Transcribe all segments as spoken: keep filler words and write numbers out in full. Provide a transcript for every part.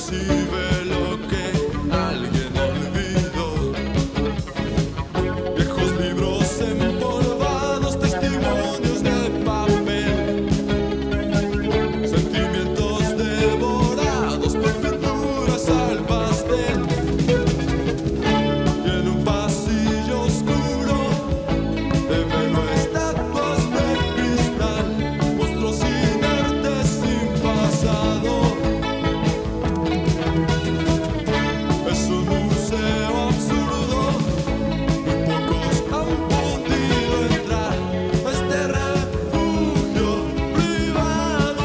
recibe lo que alguien olvidó. Viejos libros empolvados, testimonios de papel, sentimientos devorados por pinturas al pastel. Y en un pasillo oscuro de velo, estatuas de cristal, monstruos inertes sin pasado. Es un museo absurdo, muy pocos han podido entrar a este refugio privado.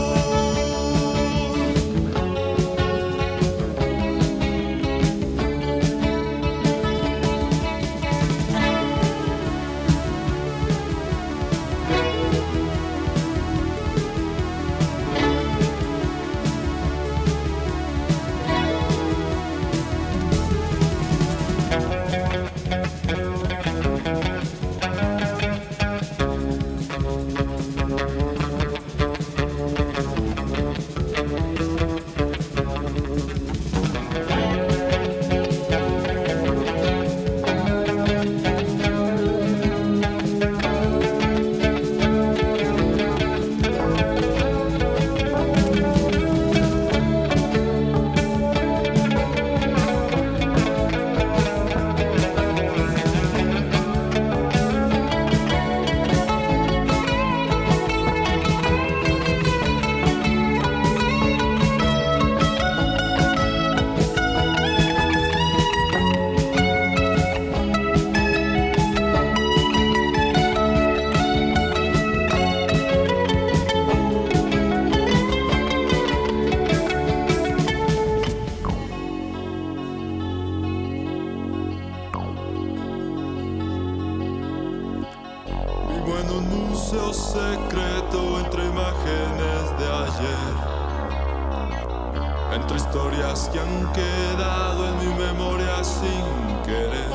Vivo en un museo secreto entre imágenes de ayer, entre historias que han quedado en mi memoria sin querer.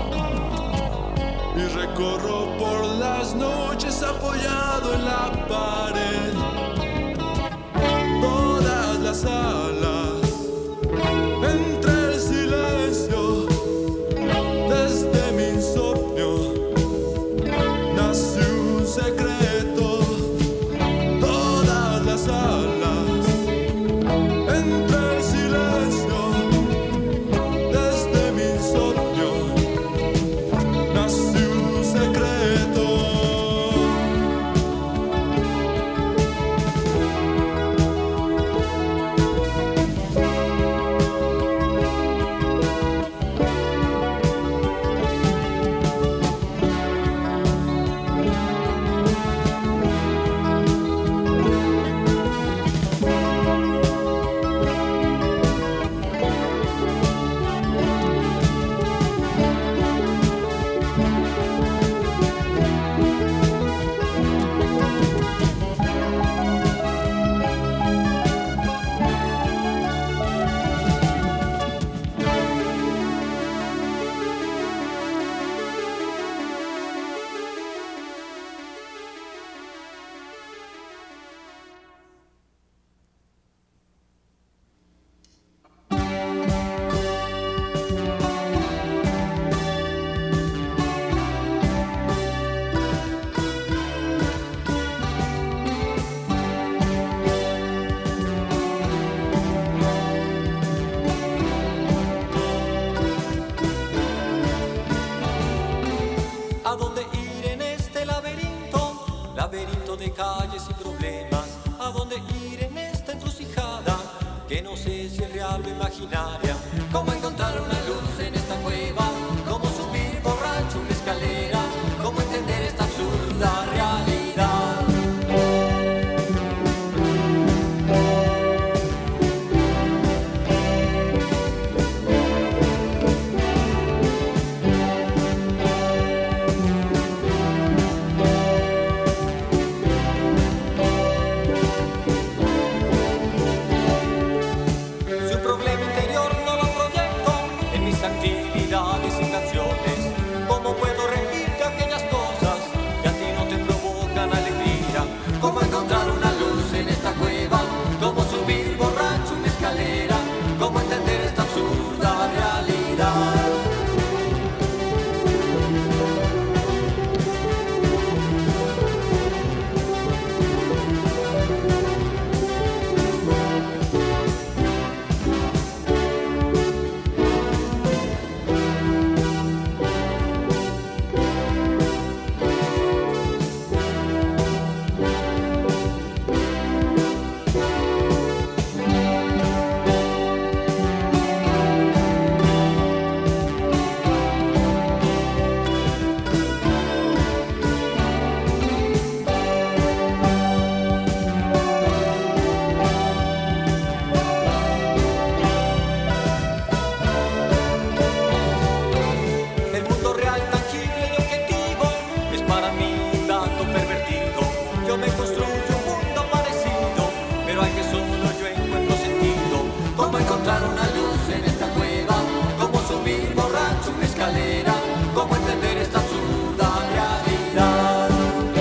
Y recorro por las noches apoyado en la pared todas las salas, entre el silencio, desde mi insomnio nace un secreto. Todas las salas, entre el silencio, desde mi insomnio nace un secreto. ¿A dónde ir en este laberinto? Laberinto de calles y problemas. ¿A dónde ir en esta encrucijada? Que no sé si es real o imaginaria. ¿Cómo encontrar una luz en esta cueva? ¿Cómo subir borracho una escalera? ¿Cómo entender esta absurda realidad? Si un problema interior no lo proyecta, cómo encontrar una luz en esta cueva, cómo subir borracho una escalera, cómo entender esta absurda realidad.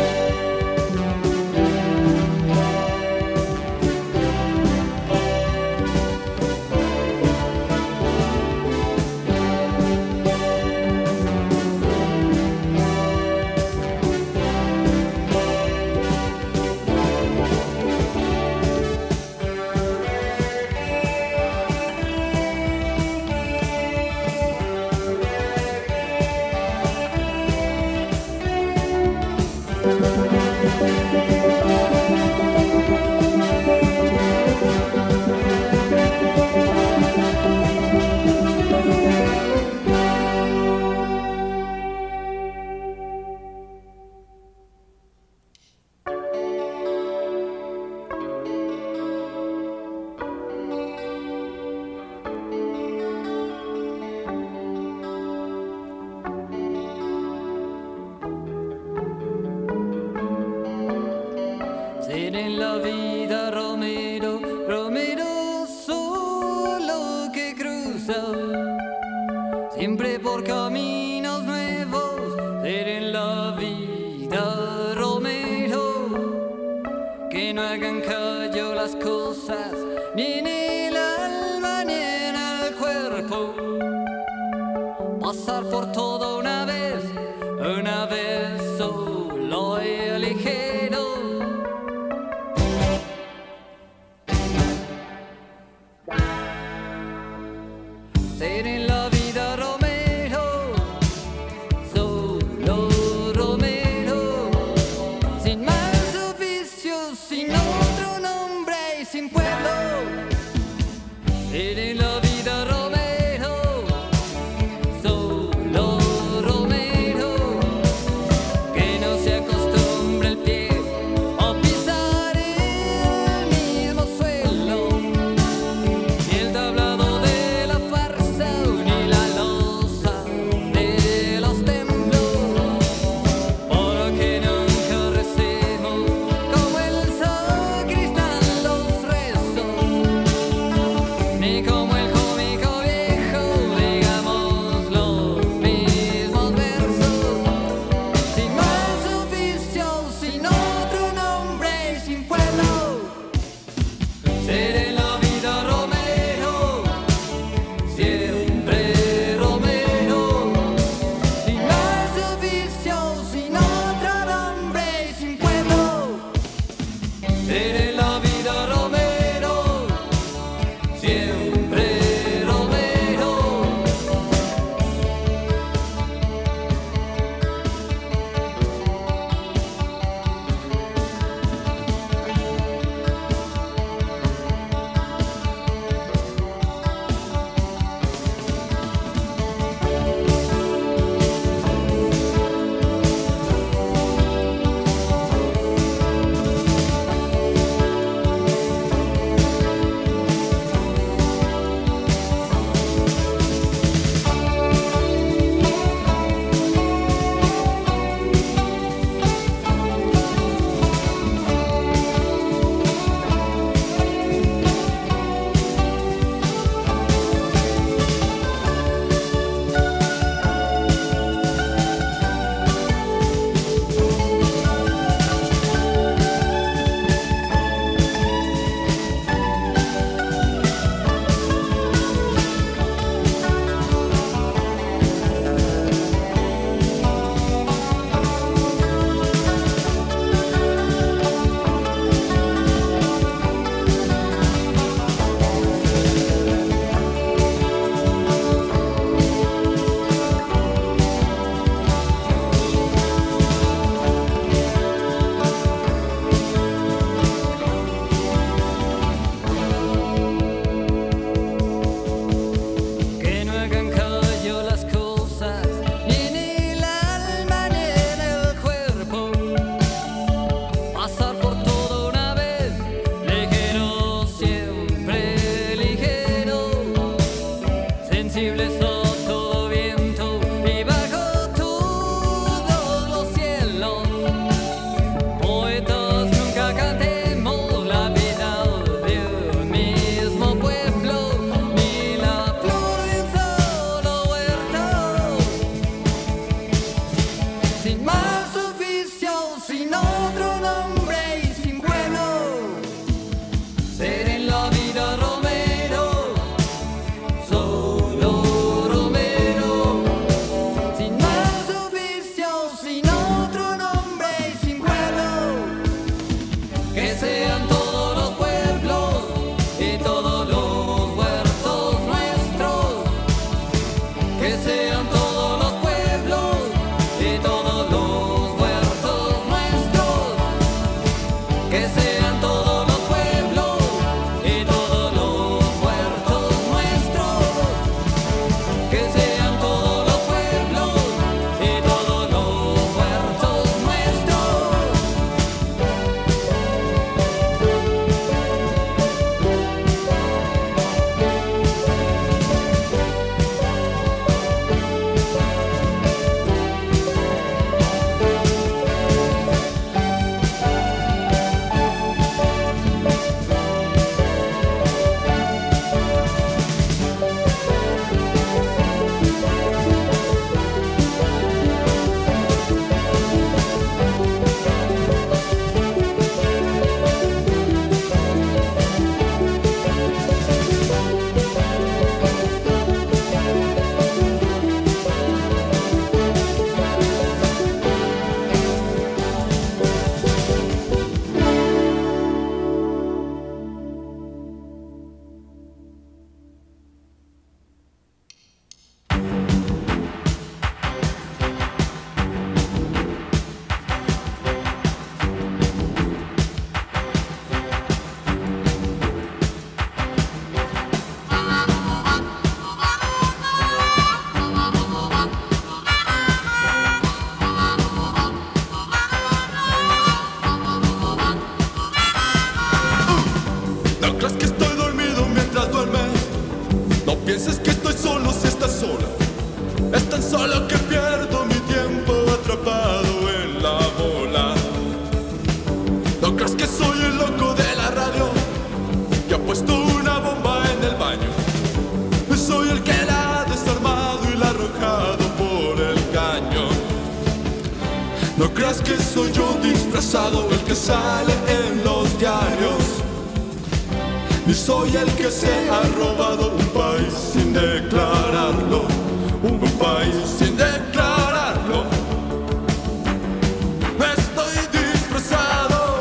Ser en la vida Romero, Romero solo que cruza, siempre por caminos nuevos. Ser en la vida Romero, que no hagan callo las cosas, ni en el alma ni en el cuerpo. Pasar por todo una vez, una vez solo y ligero. Ser en la vida Romero, solo Romero, sin más oficios, sin otro nombre y sin pueblo. Ser en la vida Romero, solo Romero, que no se acostumbre el pie a pisar el mismo suelo, ni el tablado de la farsa, ni la losa de los templos, porque nunca recemos como el sacristán los rezos, ni como el cómico viejo digamos los mismos versos, sin más oficios, sin otro nombre y sin pueblo. Ser en la vida Romero, siempre Romero, sin más oficios, sin otro nombre y sin pueblo. Ser en la vida Romero, siempre Romero. Que no hagan callo las cosas, ni en el alma ni en el cuerpo. Pasar por todo una vez, ligero, siempre ligero, sensibles a todo viento y bajo todos los cielos. Poetas nunca cantemos la vida de un mismo pueblo, pienses que estoy solo si estás sola. Es tan solo que pierdo mi tiempo atrapado en la bola. No creas que soy el loco de la radio que ha puesto una bomba en el baño. Soy el que la ha desarmado y la ha arrojado por el caño. No creas que soy yo disfrazado, el que sale en los diarios. Ni soy el que se ha robado un país sin declararlo. Un país sin declararlo. Estoy disfrazado.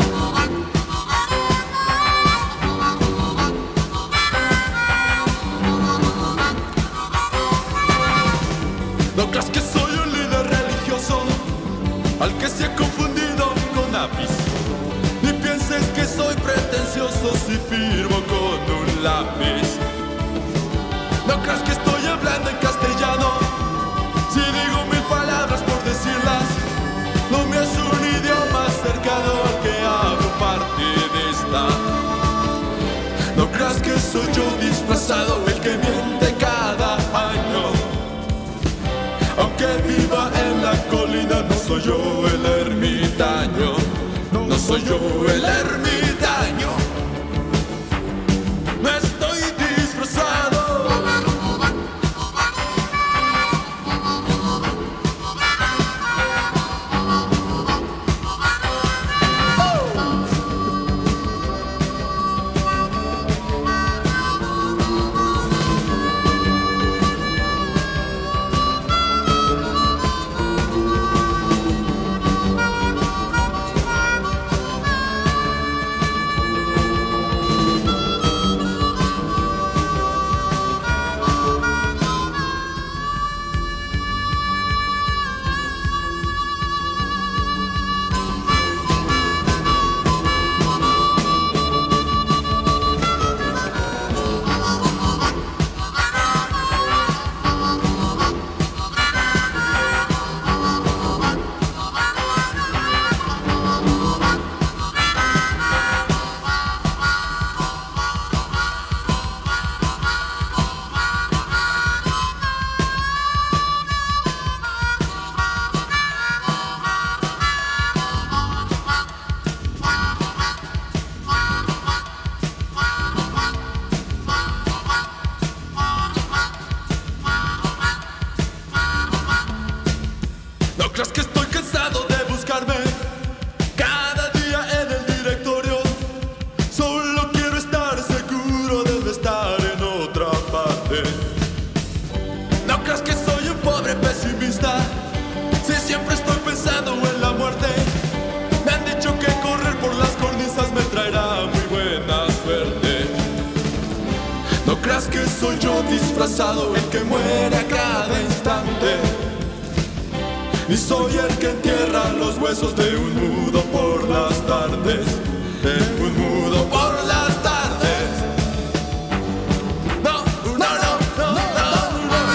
No creas que soy un líder religioso al que se ha confundido con apis. Ni pienses que soy pretencioso si firmo con un lápiz. No creas que estoy hablando en castellano si digo mil palabras por decirlas. No me es un idioma cercano al que hablo partidista. No creas que soy yo disfrazado, el que miente cada año. Aunque viva en la colina, no soy yo el ermitaño. No soy yo el ermitaño. No estoy disfrazado. No creas que estoy cansado de buscarme cada día en el directorio. Solo quiero estar seguro de estar en otra parte. No creas que soy un pobre pesimista si siempre estoy pensando en la muerte. Me han dicho que correr por las cornisas me traerá muy buena suerte. No creas que soy yo disfrazado, el que muere a cada instante. Ni soy el que entierra los huesos de un mudo por las tardes. De un mudo por las tardes. No, no, no, no, no, no.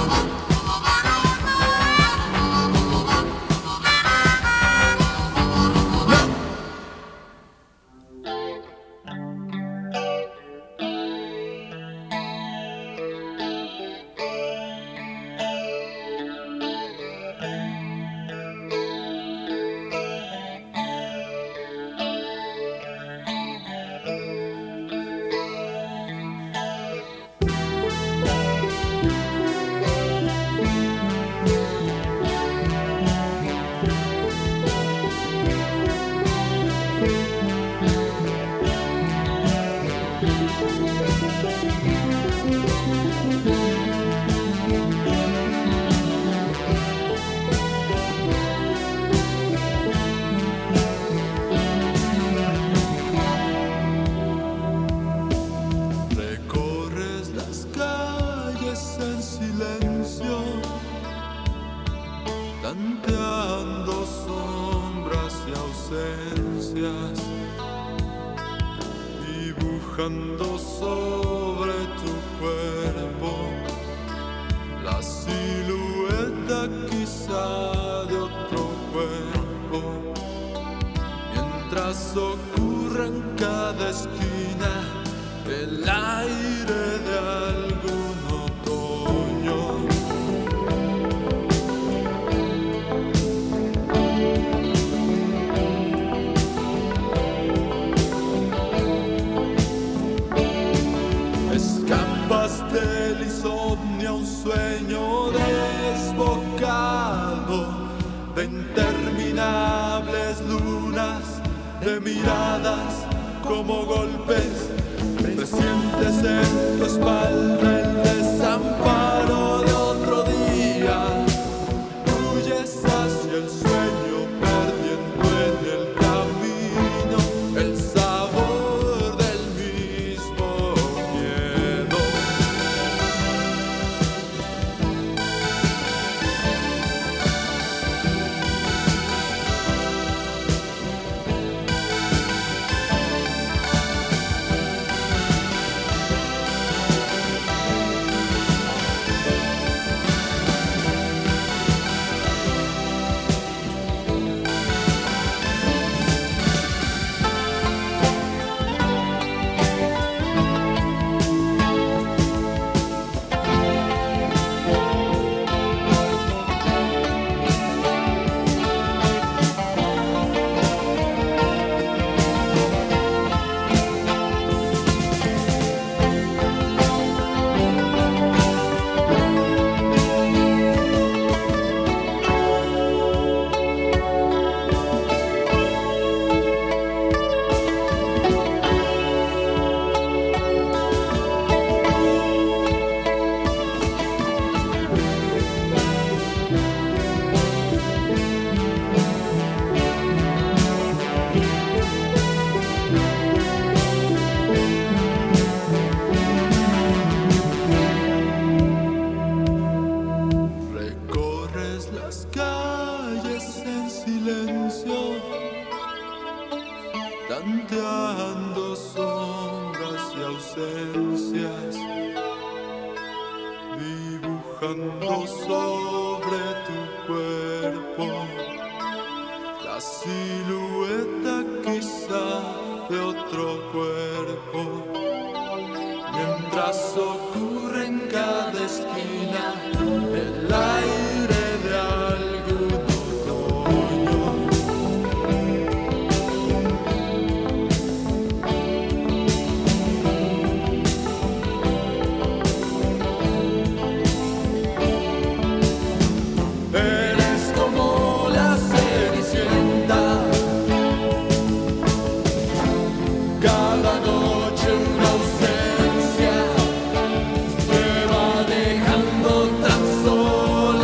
tanteando sombras y ausencias, dibujando sobre tu cuerpo la silueta quizá de otro cuerpo, mientras ocurre en cada esquina el aire de algún como golpes, presientes en tu espalda el desamparo de otro día. Huyes hacia el sueño, perdiendo en el camino el sabor del mismo miedo. Recorres las calles en silencio, tanteando sombras y ausencias, dibujando sobre tu cuerpo la silueta quizá de otro cuerpo, mientras ocurre en cada esquina el aire de algún otoño. Eres como la cenicienta, cada noche una ausencia te va dejando tan sola.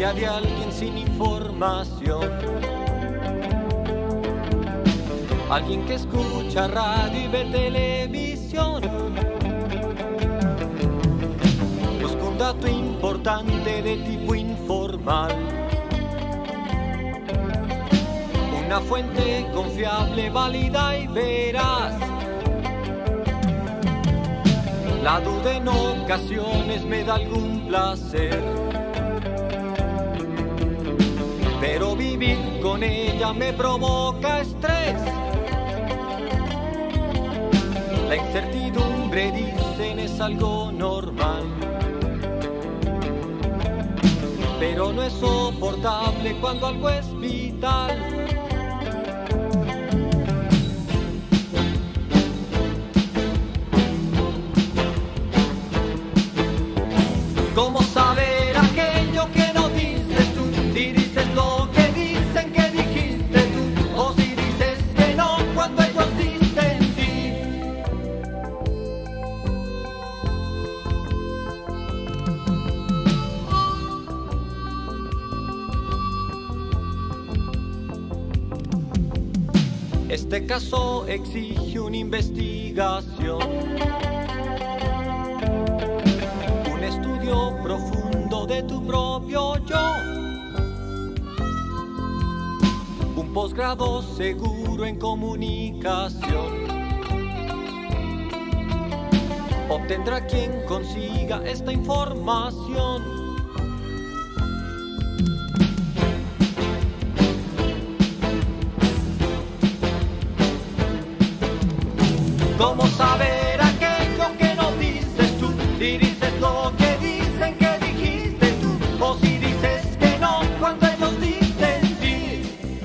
historia de alguien sin información. Alguien que escucha radio y ve televisión. Busca un dato importante de tipo informal. Una fuente confiable, válida y veraz. La duda en ocasiones me da algún placer, pero vivir con ella me provoca estrés. La incertidumbre, dicen, es algo normal, pero no es soportable cuando algo es vital. ¿Cómo saber aquello que no dices tú? Si dices lo que dicen que dijiste tú, o si dices que no cuando ellos dicen sí. Este caso exige una investigación, profundo de tu propio yo, un posgrado seguro en comunicación. Obtendrá quien consiga esta información. ¿Cómo saber aquello que no dices tú? Si dices lo que o si dices que no cuando ellos dicen sí.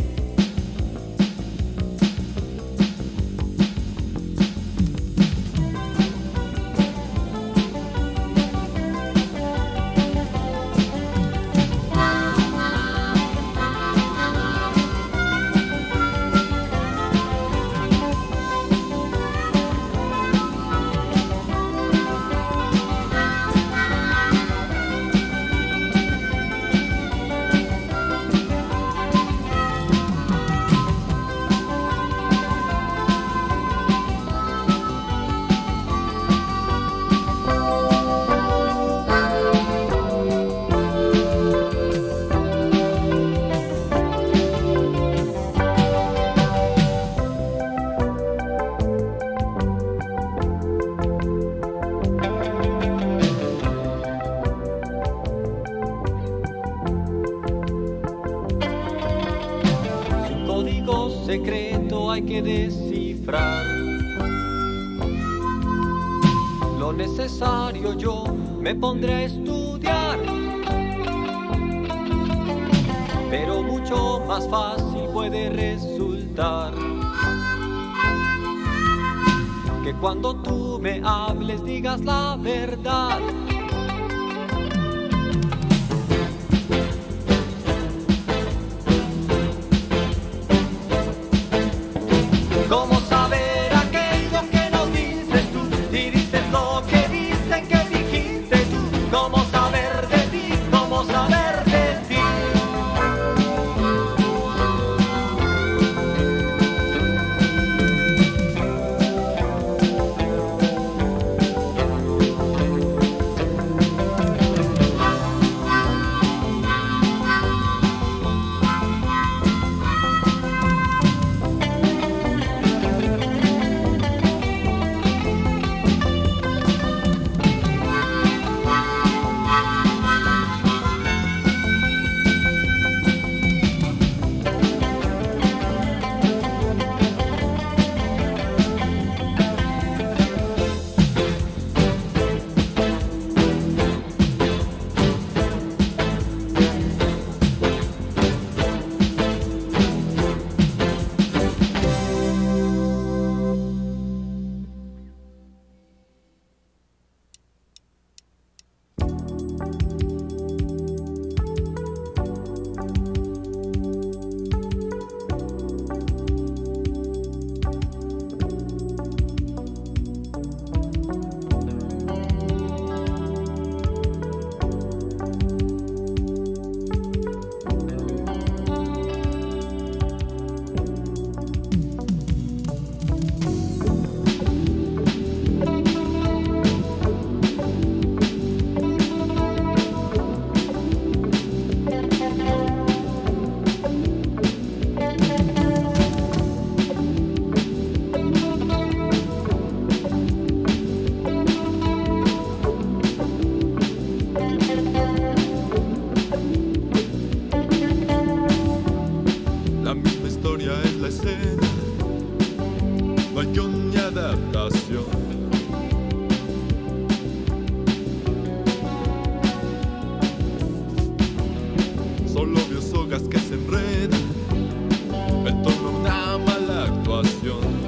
Secreto hay que descifrar. Lo necesario yo me pondré a estudiar, pero mucho más fácil puede resultar que cuando tú me hables digas la verdad. ¿Cómo saber aquello que no dices tú? Si dices lo que dicen que dijiste tú. ¿Cómo saber de ti? ¿Cómo saber de ti? la escena, no hay guión ni adaptación. Solo vio sogas que se enredan en torno a una mala actuación.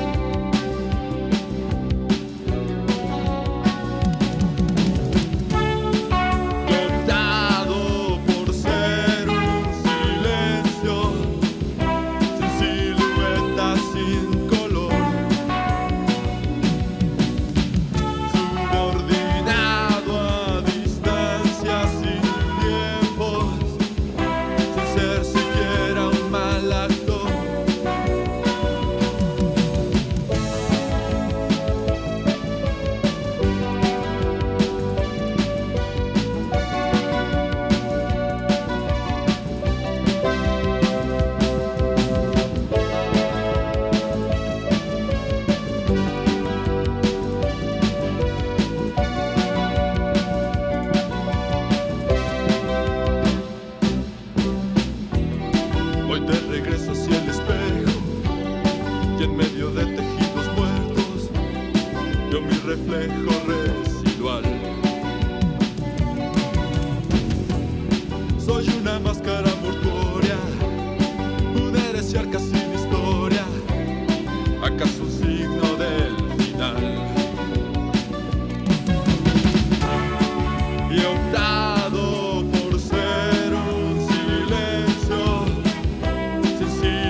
Voy de regreso hacia el espejo y en medio de tejidos muertos veo mi reflejo residual. Soy una máscara mortuoria, una herencia casi de historia, acaso un signo del final. Y he optado por ser un silencio sencillo.